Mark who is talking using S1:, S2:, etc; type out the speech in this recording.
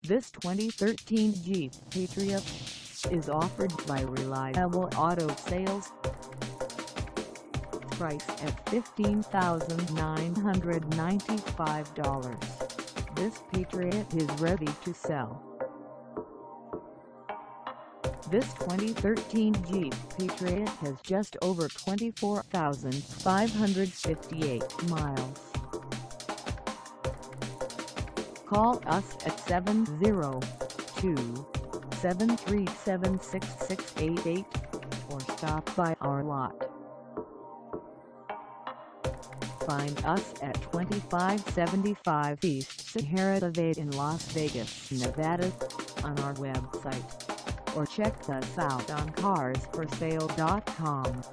S1: This 2013 Jeep Patriot is offered by Reliable Auto Sales. Price at $15,995. This Patriot is ready to sell. This 2013 Jeep Patriot has just over 24,558 miles. Call us at 702-737-6688 or stop by our lot. Find us at 2575 East Sahara Ave in Las Vegas, Nevada, on our website, or check us out on carsforsale.com.